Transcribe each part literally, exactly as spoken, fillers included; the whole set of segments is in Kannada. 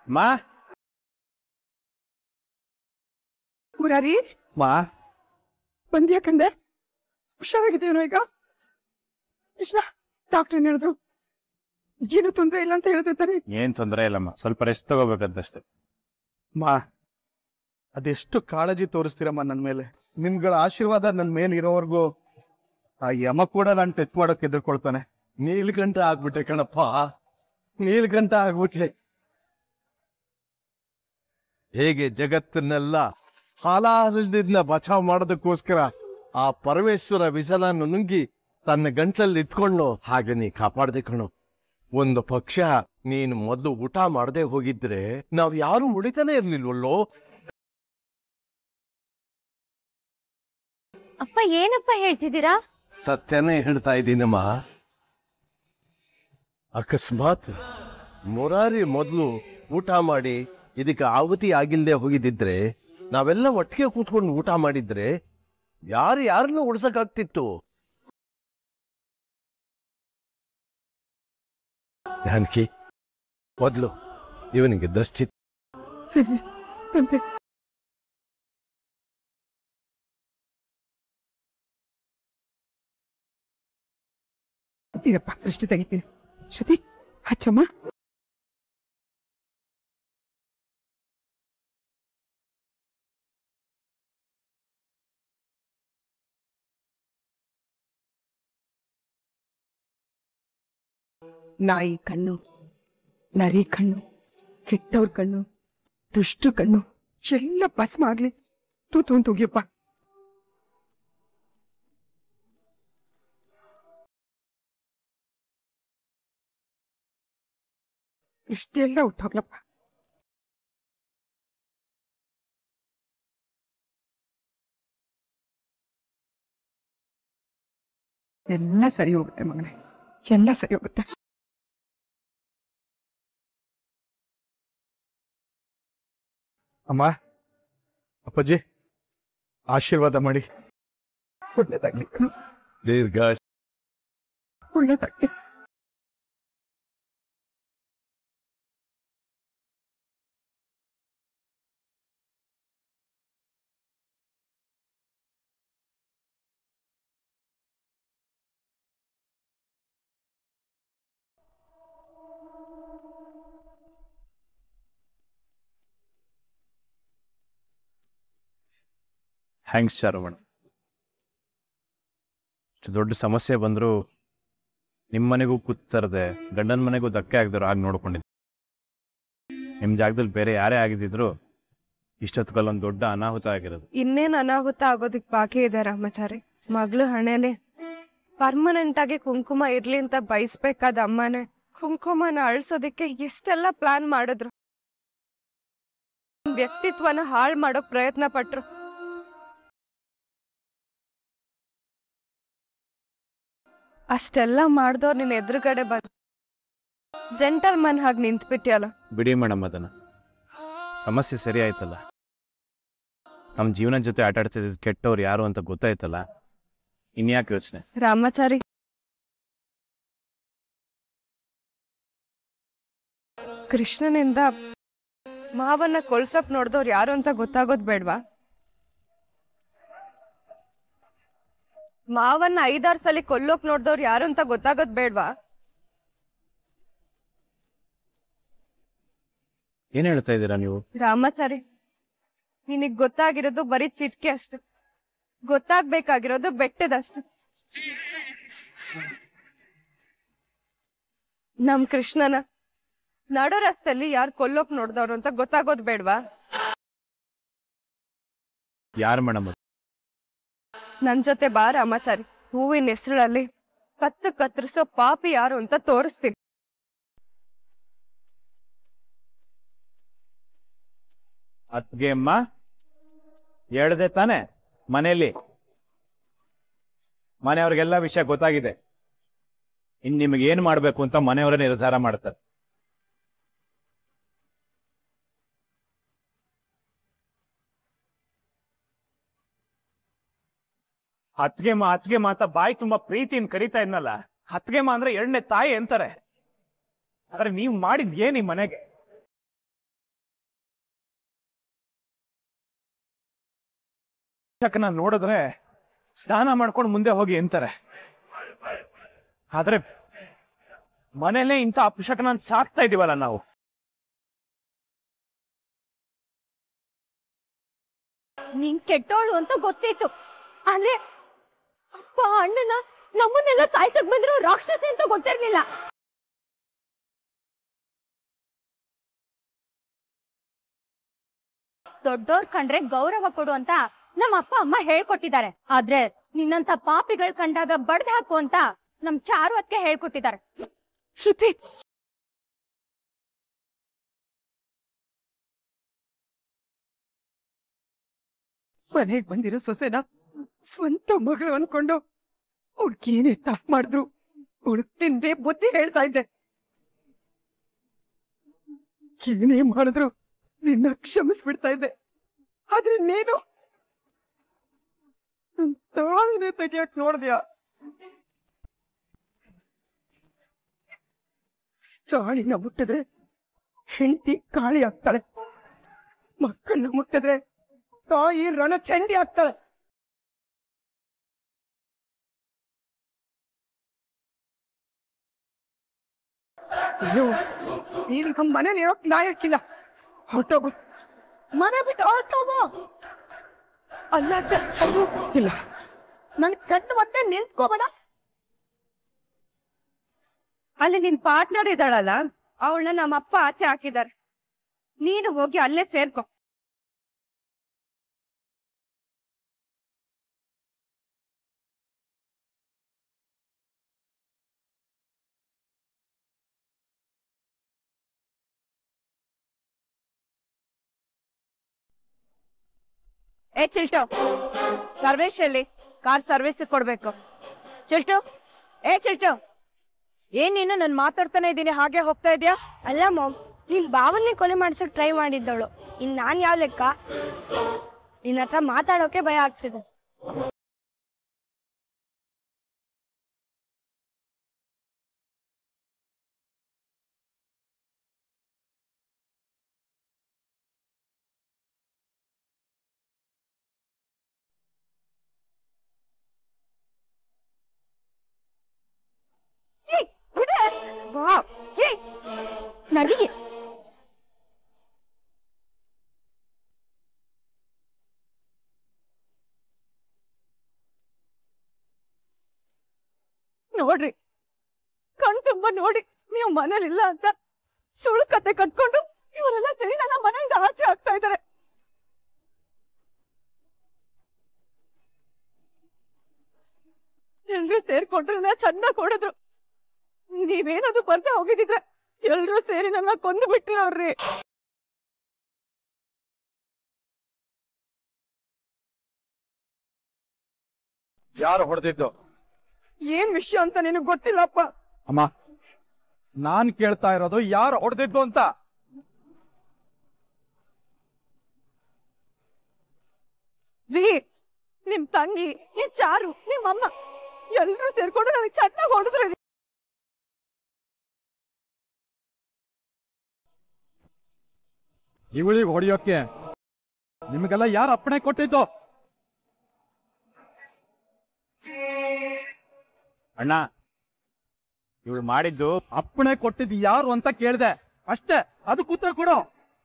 ಮಾ ಮುರಾರಿ ಮಾ ಬಂದ್ಯಾಕಂದೆ ಹುಷಾರಾಗಿದ್ದೇನೋ ಈಗ? ಕೃಷ್ಣ ಡಾಕ್ಟರ್ ಏನ್ ಹೇಳಿದ್ರು? ಏನು ತೊಂದರೆ ಇಲ್ಲ ಅಂತ ಹೇಳಿದ್ರು ತಾನೆ? ಏನ್ ತೊಂದರೆ ಇಲ್ಲಮ್ಮ, ಸ್ವಲ್ಪ ರೆಸ್ಟ್ ತಗೋಬೇಕಂತಷ್ಟೆ. ಮಾ ಅದೆಷ್ಟು ಕಾಳಜಿ ತೋರಿಸ್ತೀರಮ್ಮ ನನ್ನ ಮೇಲೆ. ನಿಮ್ಗಳ ಆಶೀರ್ವಾದ ನನ್ನ ಮೇಲೆ ಇರೋವರೆಗೂ ಆ ಯಮ ಕೂಡ ನಾನು ಟಚ್ ಮಾಡೋಕೆ ಎದುರ್ಕೊಳ್ತಾನೆ. ನೀಲ್ಕಂಠ ಆಗ್ಬಿಟ್ಟೆ ಕಣಪ್ಪ, ನೀಲ್ಕಂಠ ಆಗ್ಬಿಟ್ಟೆ. ಹೇಗೆ ಜಗತ್ತನ್ನೆಲ್ಲ ಹಾಲಾಹಲದಿಂದ ಬಚಾವ್ ಮಾಡೋದಕ್ಕೋಸ್ಕರ ಆ ಪರಮೇಶ್ವರ ವಿಷಲನ್ನು ನುಂಗಿ ತನ್ನ ಗಂಟಲಲ್ಲಿ ಇಟ್ಕೊಂಡು ಹಾಗೆ ನೀ ಕಾಪಾಡದೆ ಕಣು. ಒಂದು ಪಕ್ಷ ನೀನು ಮೊದಲು ಊಟ ಮಾಡದೆ ಹೋಗಿದ್ರೆ ನಾವ್ ಯಾರು ಉಳಿತಾನೆ ಇರ್ಲಿಲ್ವಲ್ಲೋ. ಅಪ್ಪ ಏನಪ್ಪ ಹೇಳ್ತಿದ್ದೀರಾ? ಸತ್ಯನೇ ಹೇಳ್ತಾ ಇದ್ದೀನಮ್ಮ. ಅಕಸ್ಮಾತ್ ಮುರಾರಿ ಮೊದಲು ಊಟ ಮಾಡಿ ಇದಕ್ಕೆ ಆಹುತಿ ಆಗಿಲ್ದೆ ಹೋಗಿದ್ದಿದ್ರೆ, ನಾವೆಲ್ಲ ಒಟ್ಟಿಗೆ ಕೂತ್ಕೊಂಡು ಊಟ ಮಾಡಿದ್ರೆ ಯಾರು ಯಾರನ್ನು ಉಡ್ಸಕ್ಕಾಗ್ತಿತ್ತು? ಜಾನಕಿ, ಮೊದಲು ಇವನಿಗೆ ದೃಷ್ಟಿ. ಸರಿ ತಂದೆ. ಇರಪ್ಪ ದೃಷ್ಟಿ ತೆಗಿತೀನಿ. ಶ್ರುತಿ ಹಚ್ಚಮ್ಮ. ನಾಯಿ ಕಣ್ಣು, ನರಿ ಕಣ್ಣು, ಕೆಟ್ಟವ್ರ ಕಣ್ಣು, ದುಷ್ಟು ಕಣ್ಣು ಎಲ್ಲ ಭಸ್ಮ ಆಗ್ಲಿ. ತೂತು ಅಂತ ಹೋಗ್ಯಪ್ಪ. ಇಷ್ಟೆಲ್ಲ ಹುಟ್ಟೋಗ್ಲಪ್ಪ. ಎಲ್ಲ ಸರಿ ಹೋಗುತ್ತೆ ಮಗನೇ, ಎಲ್ಲ ಸರಿ ಹೋಗುತ್ತೆ. ಅಮ್ಮ, ಅಪ್ಪಾಜಿ ಆಶೀರ್ವಾದ ಮಾಡಿ. ಒಳ್ಳೇದಾಗ್ಲಿ ಕಣೋ, ದೀರ್ಘ ಒಳ್ಳೇದಾಗ್ಲಿ. ಥ್ಯಾಂಕ್ಸ್ ಶರವಣ. ಇಷ್ಟು ದೊಡ್ಡ ಸಮಸ್ಯೆ ಬಂದರೂ ನಿಮ್ಮ ಮನೆಗೂ ಕೂತರದೆ ಗಂಡನ ಮನೆಗೂ ಧಕ್ಕೆ ಆಗದಿರೋ ಹಾಗೆ ನೋಡ್ಕೊಂಡಿದ್ದೆ. ನಿಮ್ಮ ಜಾಗದಲ್ಲಿ ಬೇರೆ ಯಾರೇ ಆಗಿದ್ದಿದ್ರು ಇಷ್ಟೊತ್ತಲ್ಲೊಂದು ದೊಡ್ಡ ಅನಾಹುತ ಆಗಿರೋದು. ಇನ್ನೇನು ಅನಾಹುತ ಆಗೋದಕ್ಕೆ ಬಾಕಿ ಇದೆ ರಾಮಾಚಾರಿ. ಮಗಳು ಹಣೆನೆ ಪರ್ಮನೆಂಟ್ ಆಗಿ ಕುಂಕುಮ ಇರ್ಲಿ ಅಂತ ಬಯಸ್ಬೇಕಾದ ಅಮ್ಮನೇ ಕುಂಕುಮನ ಅಳಿಸೋದಕ್ಕೆ ಎಷ್ಟೆಲ್ಲ ಪ್ಲಾನ್ ಮಾಡಿದ್ರು. ವ್ಯಕ್ತಿತ್ವನ ಹಾಳು ಮಾಡೋಕ್ ಪ್ರಯತ್ನ ಪಟ್ರು. ಅಷ್ಟೆಲ್ಲ ಮಾಡ್ದವ್ರು ನಿನ್ನ ಎದುರುಗಡೆ ಬಂದು ಜೆಂಟಲ್ ಮನ್ ಹಾಗೆ ನಿಂತ್ಬಿಟ್ಟಿಯಲ್ಲ. ಬಿಡಿ ಮೇಡಮ್, ಅದನ್ನ ಸಮಸ್ಯೆ ಸರಿ ಆಯ್ತಲ್ಲ. ನಮ್ಮ ಜೀವನ ಜೊತೆ ಆಟ ಆಡ್ತಿದ್ದ ಕೆಟ್ಟವ್ರು ಯಾರು ಅಂತ ಗೊತ್ತಾಯ್ತಲ್ಲ, ಇನ್ಯಾಕೆ ಯೋಚನೆ? ರಾಮಾಚಾರಿ, ಕೃಷ್ಣನಿಂದ ಮಾವನ್ನ ಕೊಲ್ಸಕ್ ನೋಡ್ದವ್ರು ಯಾರು ಅಂತ ಗೊತ್ತಾಗೋದ್ ಬೇಡ್ವಾ? ಮಾವನ್ನ ಐದಾರು ಸಲ ಕೊಲ್ಲೋಕ್ ನೋಡ್ದವ್ರು ಯಾರು ಅಂತ ಗೊತ್ತಾಗೋದ್ ಬೇಡ್ವಾ? ಏನ್ ಹೇಳ್ತಾ ಇದ್ದೀರಾ ನೀವು? ರಾಮಾಚಾರಿ, ನಿನಗ್ ಗೊತ್ತಾಗಿರೋದು ಬರೀ ಚಿಟ್ಕೆ ಅಷ್ಟು, ಗೊತ್ತಾಗ್ಬೇಕಾಗಿರೋದು ಬೆಟ್ಟದಷ್ಟು. ನಮ್ ಕೃಷ್ಣನ ನಡು ರಸ್ತೆಯಲ್ಲಿ ಯಾರು ಕೊಲ್ಲೋಕ್ ನೋಡ್ದವ್ರು ಅಂತ ಗೊತ್ತಾಗೋದ್ ಬೇಡ್ವಾ? ಯಾರು ಮೇಡಮ್? ನನ್ ಜೊತೆ ಬಾ ರಾಮಾಚಾರಿ, ಹೂವಿನ ಹೆಸರಲ್ಲಿ ಕತ್ತು ಕತ್ತರಿಸೋ ಪಾಪಿ ಯಾರು ಅಂತ ತೋರಿಸ್ತೀನಿ. ಅದ್ಗೆ ಅಮ್ಮ ಹೇಳ್ದೆ ತಾನೆ, ಮನೆಯಲ್ಲಿ ಮನೆಯವ್ರಿಗೆಲ್ಲ ವಿಷಯ ಗೊತ್ತಾಗಿದೆ. ಇನ್ ನಿಮಗೆ ಏನ್ ಮಾಡ್ಬೇಕು ಅಂತ ಮನೆಯವರೇ ನಿರ್ಧಾರ ಮಾಡ್ತಾರೆ. ಹತ್ಗೆ ಮಾ ಹತ್ಗೆ ಮಾತ ಬಾಯಿ ತುಂಬಾ ಪ್ರೀತಿಯಿಂದ ಕರೀತಾ ಇದ್ನಲ್ಲ, ಹತ್ಗೆ ಮಾ ಅಂದ್ರೆ ಎರಡನೇ ತಾಯಿ ಅಂತಾರೆ. ಆದ್ರೆ ನೀವ್ ಮಾಡಿದ್ ಏನ್ ಈ ಮನೆಗೆ? ಅಪಶಕನ ನೋಡಿದ್ರೆ ಸ್ನಾನ ಮಾಡ್ಕೊಂಡು ಮುಂದೆ ಹೋಗಿ ಅಂತಾರೆ. ಆದ್ರೆ ಮನೇಲೆ ಇಂಥ ಅಪಶಕನ ಸಾಕ್ತಾ ಇದೀವಲ್ಲ ನಾವು. ನೀನ್ ಕೆಟ್ಟೋಳು ಅಂತ ಗೊತ್ತಿತ್ತು, ಆದ್ರೆ ಅಪ್ಪ ಅಣ್ಣನ ನಮ್ಮನ್ನೆಲ್ಲ ಸಾಯ್ಸಕ್ ಬಂದ್ರು ರಾಕ್ಷಸಿ ಅಂತ ಗೊತ್ತಿರ್ಲಿಲ್ಲ. ದೊಡ್ಡೋರ್ ಕಂಡ್ರೆ ಗೌರವ ಕೊಡು ಅಂತ ನಮ್ಮ ಅಪ್ಪ ಅಮ್ಮ ಹೇಳ್ಕೊಟ್ಟಿದ್ದಾರೆ. ಆದ್ರೆ ನಿನ್ನಂತ ಪಾಪಿಗಳ್ ಕಂಡಾಗ ಬಡ್ದ್ ಹಾಕು ಅಂತ ನಮ್ ಚಾರು ಅದಕ್ಕೆ ಹೇಳ್ಕೊಟ್ಟಿದ್ದಾರೆ. ಶ್ರುತಿ, ಮನೆಗ್ ಬಂದಿರೋ ಸೊಸೆನ ಸ್ವಂತ ಮಗಳು ಅನ್ಕೊಂಡು ಹುಡ್ಗೇನೆ ತಪ್ಪು ಮಾಡಿದ್ರು ಹುಡುಕ್ ತಿಂದೆ ಬುದ್ಧಿ ಹೇಳ್ತಾ ಇದ್ದೆ. ಏನೇ ಮಾಡಿದ್ರು ನಿನ್ನ ಕ್ಷಮಿಸ್ಬಿಡ್ತಾ ಇದ್ದೆ. ಆದ್ರೆ ನೀನು ತಾಳಿನೇ ತೆಗಿಯಕ್ ನೋಡ್ದ್ಯಾ. ಚಾಳಿನ ಮುಟ್ಟಿದ್ರೆ ಹೆಂಡತಿ ಕಾಳಿ ಆಗ್ತಾಳೆ, ಮಕ್ಕಳನ್ನ ಮುಟ್ಟಿದ್ರೆ ತಾಯಿ ರಣ ಚಂಡಿ ಆಗ್ತಾಳೆ. ಅಯ್ಯೋ, ನೀನ್ ನಮ್ಮ ಮನೇಲಿ ಇರೋಕ್ ಲಾಯಕ್ಕಿಲ್ಲ. ಹೊರಟೋಗು, ಮನೆ ಬಿಟ್ಟು ಹೊರಟೋಗು. ಅಲ್ಲ ಇಲ್ಲ, ನನ್ ಕಣ್ಣು ಮತ್ತೆ ನಿಲ್ತ್ಕೋಬೇಡ. ಅಲ್ಲಿ ನಿನ್ ಪಾರ್ಟ್ನರ್ ಇದ್ದಾಳಲ್ಲ, ಅವಳನ್ನ ನಮ್ಮ ಅಪ್ಪ ಆಚೆ ಹಾಕಿದಾರೆ. ನೀನು ಹೋಗಿ ಅಲ್ಲೇ ಸೇರ್ಕೊ. ಏ ಚಿಲ್ಟು, ಸರ್ವೇಶ್ ಅಲ್ಲಿ ಕಾರ್ ಸರ್ವಿಸ್ ಕೊಡ್ಬೇಕು. ಚಿಲ್ಟು, ಏ ಚಿಲ್ಟು, ಏನ್ ನೀನು ನನ್ ಮಾತಾಡ್ತಾನೆ ಇದ್ದೀನಿ ಹಾಗೆ ಹೋಗ್ತಾ ಇದ್ಯಾ? ಅಲ್ಲ ಮಾಮ್, ನಿನ್ ಭಾವನೆ ಕೊಲೆ ಮಾಡ್ಸಕ್ ಟ್ರೈ ಮಾಡಿದ್ದವಳು. ಇನ್ ನಾನ್ ಯಾವ ಲೆಕ್ಕ? ನಿನ್ನ ಹತ್ರ ಮಾತಾಡೋಕೆ ಭಯ ಆಗ್ತಿದೆ. ನಡಿ. ನೋಡ್ರಿ, ಕಣ್ ತುಂಬ ನೋಡಿ ನೀವು ಮನೇಲಿಲ್ಲ ಅಂತ ಸುಳ್ಳು ಕತೆ ಕಟ್ಕೊಂಡು ಇವರೆಲ್ಲ ಸರಿ ನನ್ನ ಮನೆಯಿಂದ ಆಚೆ ಆಗ್ತಾ ಇದಾರೆ. ಎಲ್ರೂ ಸೇರ್ಕೊಂಡ್ರು ನನ್ನ ಚೆನ್ನಾಗ್ ಹೊಡೆದ್ರು. ನೀವೇನದು ಬರ್ತಾ ಹೋಗಿದ್ರೆ ಎಲ್ರೂ ಸೇರಿ ನನ್ನ ಕೊಂದು ಬಿಟ್ಟಿರೋರ್ರಿ. ಯಾರು ಹೊಡೆದಿದ್ದು? ಏನ್ ವಿಷಯ ಅಂತ ನಿನಗ್ ಗೊತ್ತಿಲ್ಲಪ್ಪ. ಅಮ್ಮ, ನಾನ್ ಕೇಳ್ತಾ ಇರೋದು ಯಾರು ಹೊಡೆದಿದ್ದು ಅಂತ. ರೀ, ನಿಮ್ ತಂಗಿ, ಈ ಚಾರು, ನಿಮ್ಮಮ್ಮ ಎಲ್ರೂ ಸೇರ್ಕೊಂಡು ನನಗೆ ಚೆನ್ನಾಗಿ ಹೊಡೆದ್ರು. ಇವಳಿಗೆ ಹೊಡೆಯೋಕೆ ನಿಮಗೆಲ್ಲ ಯಾರು ಅಪ್ಪಣೆ ಕೊಟ್ಟಿದ್ದು? ಅಣ್ಣ, ಇವಳು ಮಾಡಿದ್ದು ಅಪ್ಪಣೆ ಕೊಟ್ಟಿದ್ದು ಯಾರು ಅಂತ ಕೇಳಿದೆ ಅಷ್ಟೇ. ಅದಕ್ಕೆ ಉತ್ತರ ಕೊಡು.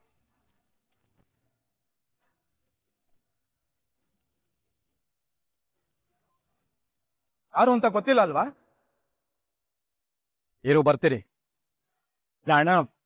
ಯಾರು ಅಂತ ಗೊತ್ತಿಲ್ಲ ಅಲ್ವಾ? ಇರು, ಬರ್ತೀರಿ. ಅಣ್ಣ,